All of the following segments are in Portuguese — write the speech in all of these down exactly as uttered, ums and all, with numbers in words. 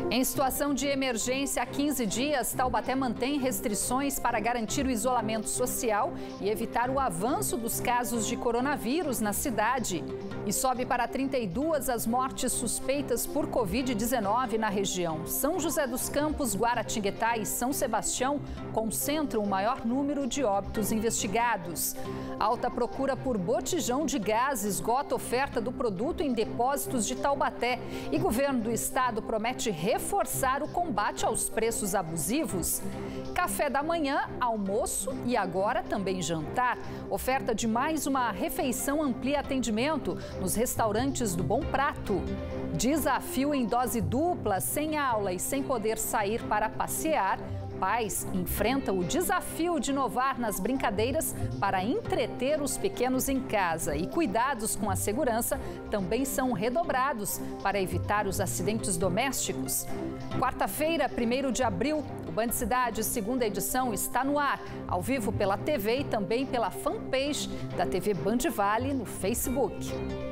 Em situação de emergência há quinze dias, Taubaté mantém restrições para garantir o isolamento social e evitar o avanço dos casos de coronavírus na cidade. E sobe para trinta e duas as mortes suspeitas por covid dezenove na região. São José dos Campos, Guaratinguetá e São Sebastião concentram o maior número de óbitos investigados. Alta procura por botijão de gás esgota a oferta do produto em depósitos de Taubaté. E governo do estado promete reforçar o combate aos preços abusivos. Café da manhã, almoço e agora também jantar. Oferta de mais uma refeição amplia atendimento nos restaurantes do Bom Prato. Desafio em dose dupla, sem aula e sem poder sair para passear. Pais enfrentam o desafio de inovar nas brincadeiras para entreter os pequenos em casa. E cuidados com a segurança também são redobrados para evitar os acidentes domésticos. Quarta-feira, primeiro de abril, o Band Cidade, segunda edição, está no ar, ao vivo pela T V e também pela fanpage da T V Band Vale no Facebook.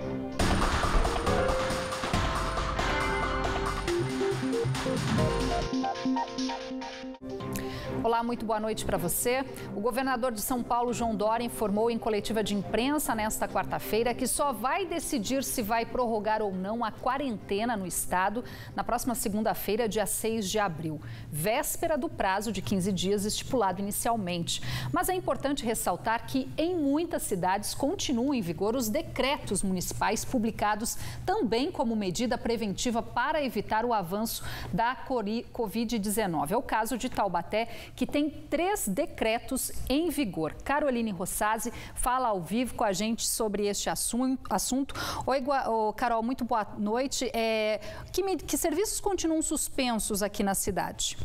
Olá, muito boa noite para você. O governador de São Paulo, João Dória, informou em coletiva de imprensa nesta quarta-feira que só vai decidir se vai prorrogar ou não a quarentena no estado na próxima segunda-feira, dia seis de abril, véspera do prazo de quinze dias estipulado inicialmente. Mas é importante ressaltar que em muitas cidades continuam em vigor os decretos municipais publicados também como medida preventiva para evitar o avanço da covid dezenove. É o caso de Taubaté, que tem três decretos em vigor. Caroline Rossazzi fala ao vivo com a gente sobre este assunto. Oi, Carol, muito boa noite. É, que, que serviços continuam suspensos aqui na cidade?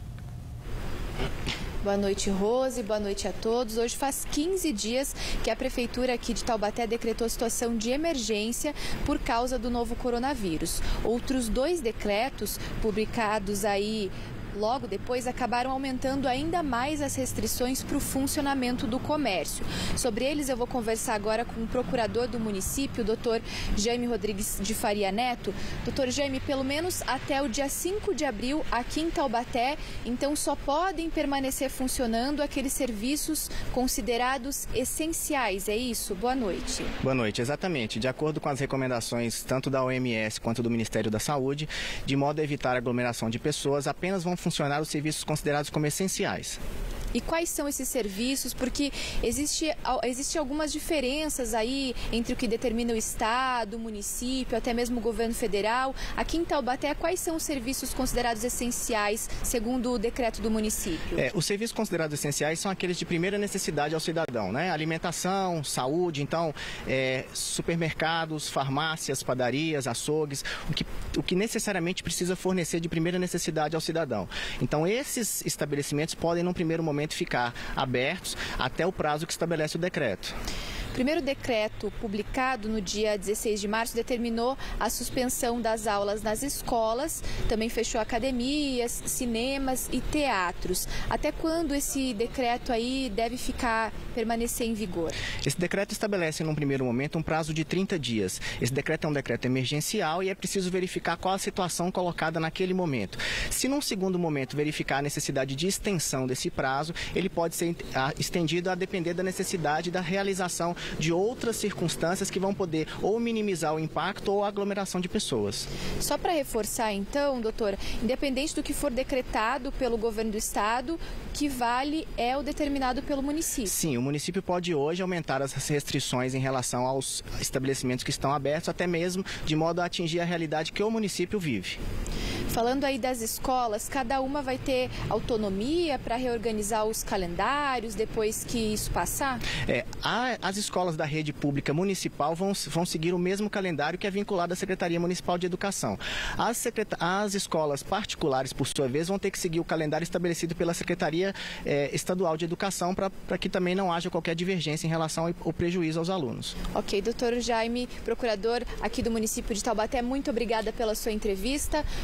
Boa noite, Rose. Boa noite a todos. Hoje faz quinze dias que a Prefeitura aqui de Taubaté decretou situação de emergência por causa do novo coronavírus. Outros dois decretos publicados aí logo depois acabaram aumentando ainda mais as restrições para o funcionamento do comércio. Sobre eles eu vou conversar agora com o procurador do município, o doutor Jaime Rodrigues de Faria Neto. doutor Jaime, pelo menos até o dia cinco de abril aqui em Taubaté, então só podem permanecer funcionando aqueles serviços considerados essenciais, é isso? Boa noite. Boa noite, exatamente. De acordo com as recomendações tanto da O M S quanto do Ministério da Saúde, de modo a evitar aglomeração de pessoas, apenas vão funcionar os serviços considerados como essenciais. E quais são esses serviços? Porque existe, existe algumas diferenças aí entre o que determina o Estado, o município, até mesmo o governo federal. Aqui em Taubaté, quais são os serviços considerados essenciais, segundo o decreto do município? É, os serviços considerados essenciais são aqueles de primeira necessidade ao cidadão, né? Alimentação, saúde, então, é, supermercados, farmácias, padarias, açougues, o que, o que necessariamente precisa fornecer de primeira necessidade ao cidadão. Então, esses estabelecimentos podem, num primeiro momento, ficar abertos até o prazo que estabelece o decreto. O primeiro decreto, publicado no dia dezesseis de março, determinou a suspensão das aulas nas escolas, também fechou academias, cinemas e teatros. Até quando esse decreto aí deve ficar, permanecer em vigor? Esse decreto estabelece, num primeiro momento, um prazo de trinta dias. Esse decreto é um decreto emergencial e é preciso verificar qual a situação colocada naquele momento. Se num segundo momento verificar a necessidade de extensão desse prazo, ele pode ser estendido a depender da necessidade da realização de outras circunstâncias que vão poder ou minimizar o impacto ou a aglomeração de pessoas. Só para reforçar então, doutora, independente do que for decretado pelo governo do estado, o que vale é o determinado pelo município. Sim, o município pode hoje aumentar as restrições em relação aos estabelecimentos que estão abertos, até mesmo de modo a atingir a realidade que o município vive. Falando aí das escolas, cada uma vai ter autonomia para reorganizar os calendários depois que isso passar? É, a, as escolas da rede pública municipal vão, vão seguir o mesmo calendário que é vinculado à Secretaria Municipal de Educação. As, secreta, as escolas particulares, por sua vez, vão ter que seguir o calendário estabelecido pela Secretaria é, Estadual de Educação para que também não haja qualquer divergência em relação ao, ao prejuízo aos alunos. Ok, doutor Jaime, procurador aqui do município de Taubaté, muito obrigada pela sua entrevista. Rose,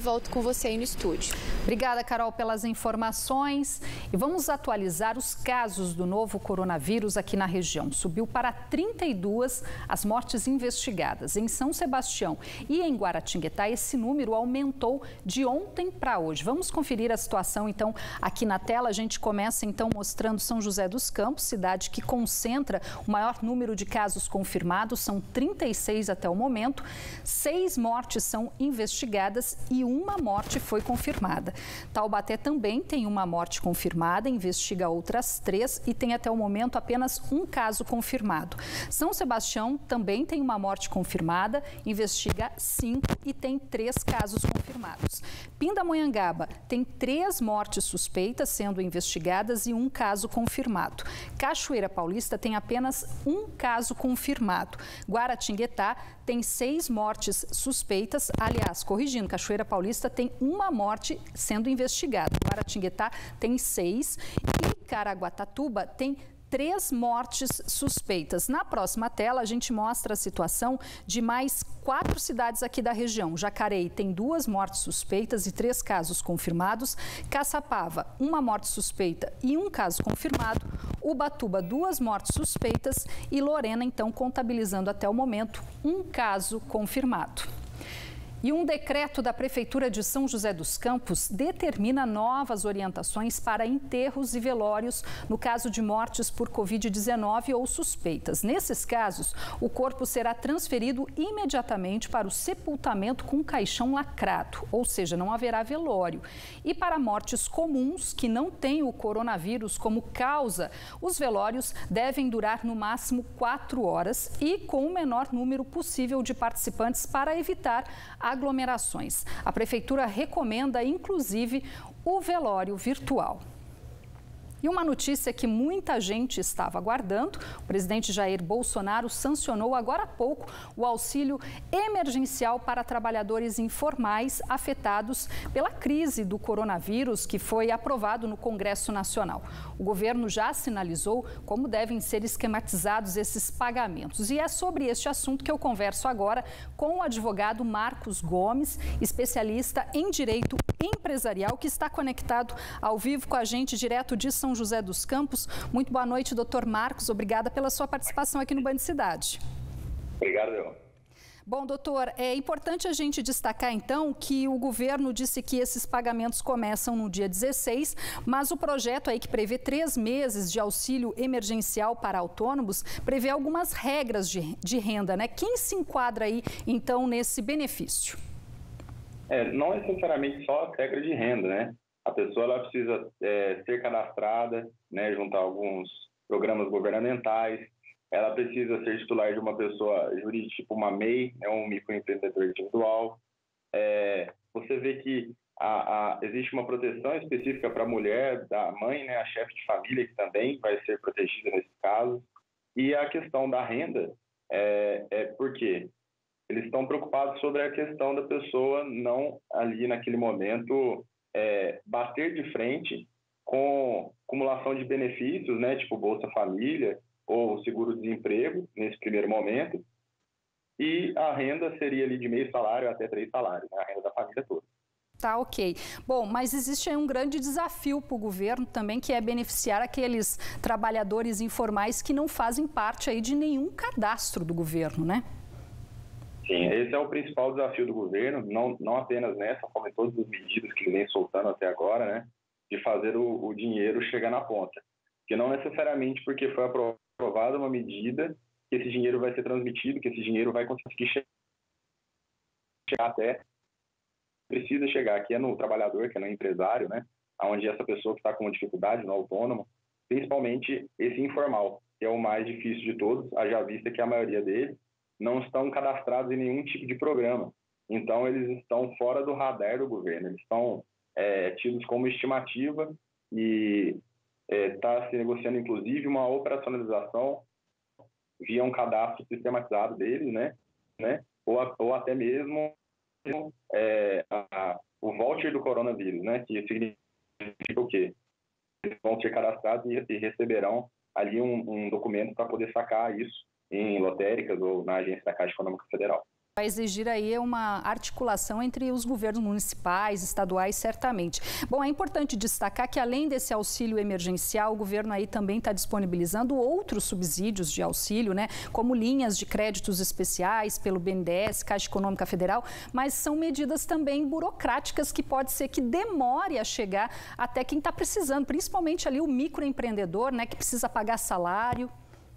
volto com você aí no estúdio. Obrigada, Carol, pelas informações. E vamos atualizar os casos do novo coronavírus aqui na região. Subiu para trinta e duas as mortes investigadas. Em São Sebastião e em Guaratinguetá, esse número aumentou de ontem para hoje. Vamos conferir a situação, então, aqui na tela. A gente começa, então, mostrando São José dos Campos, cidade que concentra o maior número de casos confirmados. São trinta e seis até o momento. Seis mortes são investigadas e uma morte foi confirmada. Taubaté também tem uma morte confirmada, investiga outras três e tem até o momento apenas um caso confirmado. São Sebastião também tem uma morte confirmada, investiga cinco e tem três casos confirmados. Pindamonhangaba tem três mortes suspeitas sendo investigadas e um caso confirmado. Cachoeira Paulista tem apenas um caso confirmado. Guaratinguetá tem seis mortes suspeitas, aliás, corrigindo, Cachoeira Paulista tem uma morte sendo investigada. Guaratinguetá tem seis e Caraguatatuba tem três mortes suspeitas. Na próxima tela, a gente mostra a situação de mais quatro cidades aqui da região. Jacareí tem duas mortes suspeitas e três casos confirmados. Caçapava, uma morte suspeita e um caso confirmado. Ubatuba, duas mortes suspeitas e Lorena, então, contabilizando até o momento um caso confirmado. E um decreto da Prefeitura de São José dos Campos determina novas orientações para enterros e velórios no caso de mortes por covid dezenove ou suspeitas. Nesses casos, o corpo será transferido imediatamente para o sepultamento com caixão lacrado, ou seja, não haverá velório. E para mortes comuns que não têm o coronavírus como causa, os velórios devem durar no máximo quatro horas e com o menor número possível de participantes para evitar aglomerações. A Prefeitura recomenda, inclusive, o velório virtual. E uma notícia que muita gente estava aguardando: o presidente Jair Bolsonaro sancionou agora há pouco o auxílio emergencial para trabalhadores informais afetados pela crise do coronavírus, que foi aprovado no Congresso Nacional. O governo já sinalizou como devem ser esquematizados esses pagamentos. E é sobre este assunto que eu converso agora com o advogado Marcos Gomes, especialista em direito empresarial, que está conectado ao vivo com a gente direto de São José dos Campos. Muito boa noite, doutor Marcos. Obrigada pela sua participação aqui no Band Cidade. Obrigado, Leon. Bom, doutor, é importante a gente destacar, então, que o governo disse que esses pagamentos começam no dia dezesseis, mas o projeto aí que prevê três meses de auxílio emergencial para autônomos prevê algumas regras de, de renda, né? Quem se enquadra aí, então, nesse benefício? É, não necessariamente só a regra de renda, né? A pessoa ela precisa é, ser cadastrada, né, junto a alguns programas governamentais. Ela precisa ser titular de uma pessoa jurídica, tipo uma M E I, né, um microempreendedor individual. É, você vê que a, a, existe uma proteção específica para a mulher, da mãe, né, a chefe de família, que também vai ser protegida nesse caso. E a questão da renda é, é porque eles estão preocupados sobre a questão da pessoa não, ali naquele momento, é, bater de frente com acumulação de benefícios, né, tipo Bolsa Família ou seguro-desemprego, nesse primeiro momento, e a renda seria ali de meio salário até três salários, né, a renda da família toda. Tá, ok. Bom, mas existe aí um grande desafio para o governo também, que é beneficiar aqueles trabalhadores informais que não fazem parte aí de nenhum cadastro do governo, né? Sim, esse é o principal desafio do governo, não, não apenas nessa, como em todas as medidas que ele vem soltando até agora, né, de fazer o, o dinheiro chegar na ponta. Que não necessariamente porque foi aprovada uma medida que esse dinheiro vai ser transmitido, que esse dinheiro vai conseguir chegar até, precisa chegar, que é no trabalhador, que é no empresário, né, onde essa pessoa que está com dificuldade, no autônomo, principalmente esse informal, que é o mais difícil de todos, haja vista que a maioria deles não estão cadastrados em nenhum tipo de programa. Então, eles estão fora do radar do governo. Eles estão é, tidos como estimativa e está é, se negociando, inclusive, uma operacionalização via um cadastro sistematizado deles, né? né? Ou, a, ou até mesmo é, a, o voucher do coronavírus, né? Que significa o quê? Eles vão ser cadastrados e, e receberão ali um, um documento para poder sacar isso em lotéricas ou na agência da Caixa Econômica Federal. Vai exigir aí uma articulação entre os governos municipais, estaduais, certamente. Bom, é importante destacar que além desse auxílio emergencial, o governo aí também está disponibilizando outros subsídios de auxílio, né? Como linhas de créditos especiais pelo B N D E S, Caixa Econômica Federal, mas são medidas também burocráticas que pode ser que demore a chegar até quem está precisando, principalmente ali o microempreendedor, né? Que precisa pagar salário.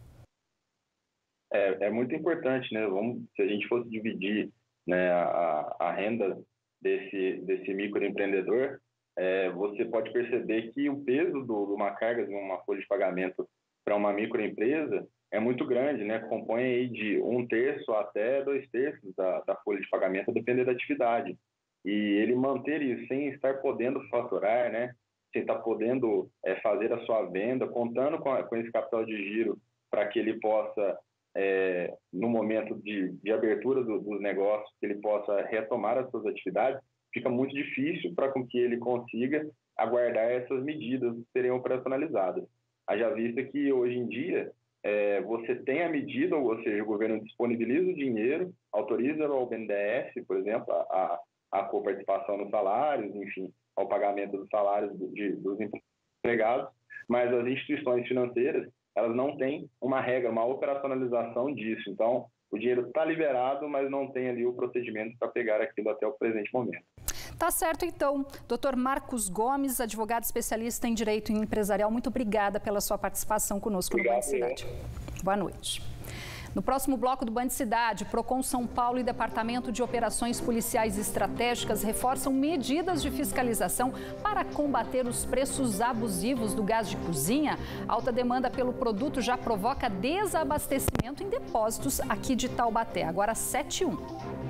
É, é muito importante, né? Vamos, se a gente fosse dividir, né, a, a renda desse, desse microempreendedor, é, você pode perceber que o peso do, de uma carga de uma folha de pagamento para uma microempresa é muito grande, né? Compõe aí de um terço até dois terços da, da folha de pagamento, dependendo da atividade. E ele manter isso sem estar podendo faturar, né? Sem estar podendo é, fazer a sua venda, contando com, a, com esse capital de giro para que ele possa É, no momento de, de abertura dos do negócios, que ele possa retomar as suas atividades, fica muito difícil para que ele consiga aguardar essas medidas serem operacionalizadas. Haja vista que hoje em dia é, você tem a medida, ou seja, o governo disponibiliza o dinheiro, autoriza ao B N D E S, por exemplo, a, a coparticipação nos salários, enfim, ao pagamento dos salários de, dos empregados, mas as instituições financeiras elas não têm uma regra, uma operacionalização disso. Então, o dinheiro está liberado, mas não tem ali o procedimento para pegar aquilo até o presente momento. Tá certo, então. doutor Marcos Gomes, advogado especialista em Direito Empresarial, muito obrigada pela sua participação conosco Obrigado, no Band Cidade. Eu. Boa noite. No próximo bloco do Band Cidade, Procon São Paulo e Departamento de Operações Policiais Estratégicas reforçam medidas de fiscalização para combater os preços abusivos do gás de cozinha. Alta demanda pelo produto já provoca desabastecimento em depósitos aqui de Taubaté. Agora sete e um.